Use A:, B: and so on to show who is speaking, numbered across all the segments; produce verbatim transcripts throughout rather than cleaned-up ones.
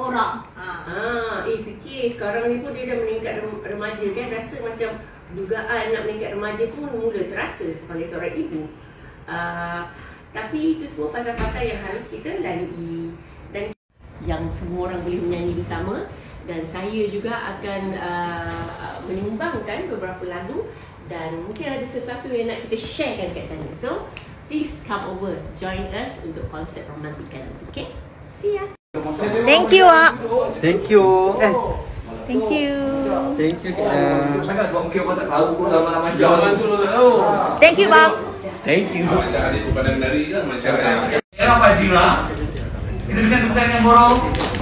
A: orang.
B: Ha. Ah, eh fikir sekarang ni pun dia dah meningkat remaja kan, rasa macam dugaan nak meningkat remaja pun mula terasa sebagai seorang ibu. Uh, tapi itu semua fasa-fasa yang harus kita lalui dan yang semua orang boleh menyanyi bersama. Dan saya juga akan uh, menyumbangkan beberapa lagu dan mungkin ada sesuatu yang nak kita sharekan kat sana. So, please come over, join us untuk konsert Romantika nanti. Okay? See ya!
A: Thank you, Wak.
C: Thank you. Eh,
A: Thank you.
C: thank you Kak.
D: Sangat sebab mungkin orang tak tahu pun nama-nama jalan tu tak tahu.
A: Thank you, Bang.
D: Thank you.
E: Macam adik pandang dari kan macam yang
D: Era Fazira. Kita berikan tepukan yang borong.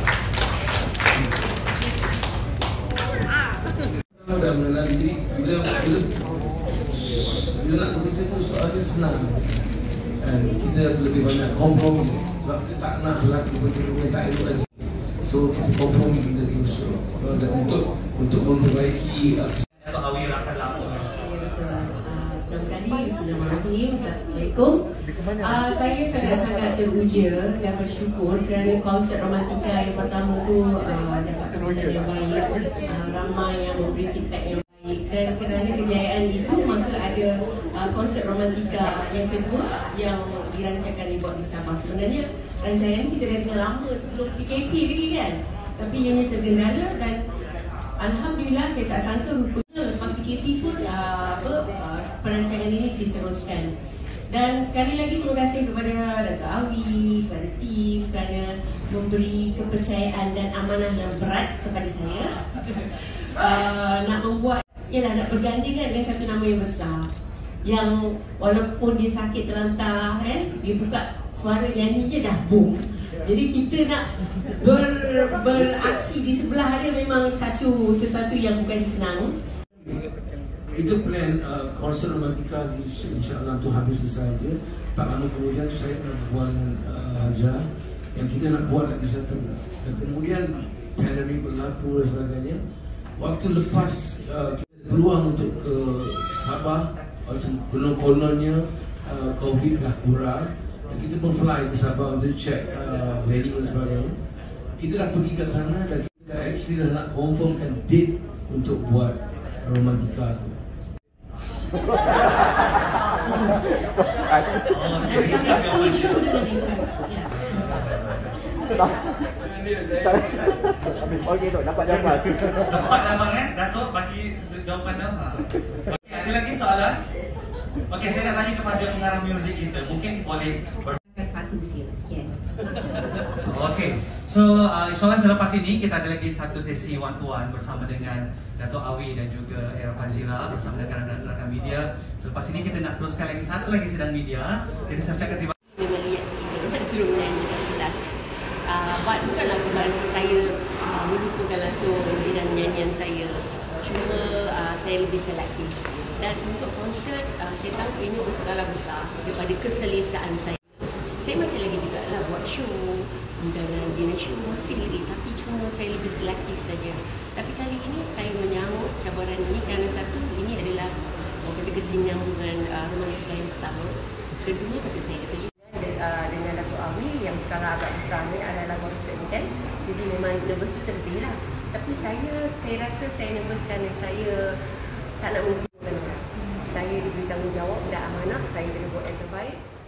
F: Dah mengenali diri bila bila bila nak bekerja tu soalnya senang. Dan kita lebih banyak kompromi sebab kita tak nak berlaku benda-benda yang tak elok lagi. So kita kompromi benda tu. So dan untuk untuk memperbaiki
D: Atau Awi rakan lama.
B: Ya betul. Uh, pertama kali, Bismillahirrahmanirrahim. Assalamualaikum. Uh, saya sangat-sangat teruja dan bersyukur kerana konsert Romantika yang pertama tu uh, dapat sambutan yang baik, uh, ramai yang memberi feedback yang baik, dan kerana kejayaan itu maka ada uh, konsert Romantika yang kedua yang dirancangkan dibuat di Sabah. Sebenarnya rancangan kita dah dengar lama sebelum P K P lagi kan, tapi ianya tergendala dan alhamdulillah saya tak sangka rupanya lepas P K P pun uh, apa, uh, perancangan ini diteruskan. Dan sekali lagi terima kasih kepada Dato' Awi, kepada tim kerana memberi kepercayaan dan amanah yang berat kepada saya. uh, nak membuat, ialah nak bergandingan dengan satu nama yang besar, yang walaupun dia sakit terlantar kan, dia buka suara nyanyi je dah boom. Jadi kita nak ber, beraksi di sebelah dia memang satu sesuatu yang bukan senang.
F: kita plan uh, konsert Romantika di insya-Allah tu habis selesai je. Tak lama kemudian tu saya nak buat uh, Hajar yang kita nak buat lagi satu. Dan kemudian pandemik berlaku dan sebagainya. Waktu lepas uh, kita ada peluang untuk ke Sabah, waktu konon-kononnya uh, COVID dah kurang, dan kita pun fly ke Sabah untuk check uh, venue dan sebagainya. Kita dah pergi ke sana dan kita dah actually dah nak confirmkan date untuk buat Romantika tu.
B: Kami setuju dengan itu.
C: Okey tu, dapat jawapan.
D: Dapat abang eh, Datuk bagi jawapan dah. Okey, ada lagi soalan? Okey, saya nak tanya kepada pengarah muzik kita. Mungkin boleh ber-
B: Patuh sekian.
D: Okey, so uh, insyaAllah selepas ini kita ada lagi satu sesi one to one bersama dengan Dato' Awi dan juga Era Fazira bersama dengan rakan-rakan media. Selepas ini kita nak teruskan lagi satu lagi sidang media. Jadi saya ucapkan terima kasih.
B: Memang lihat sendiri suruh menyanyi dan kelas. Uh, buat bukanlah bukan saya uh, melupakan langsung dan nyanyian saya. Cuma uh, saya lebih selektif. Dan untuk konsert, uh, saya tahu ini berskala besar daripada keselesaan saya. Saya masih lagi juga lah buat show, undangan dinner show masih lagi, tapi cuma saya lebih selektif saja. Tapi kali ini saya menyambut cabaran ini kerana satu, ini adalah orang kata kesinambungan uh, Romantika yang pertama. Kedua, macam saya kata juga uh, dengan Dato' Awi yang skala agak besar ni adalah konsert ni kan. Jadi memang nervous tu terlebih lah. Tapi saya, saya rasa saya nervous kerana saya tak nak menciptakan orang. Saya diberi tanggungjawab dan amanah, saya kena buat yang terbaik.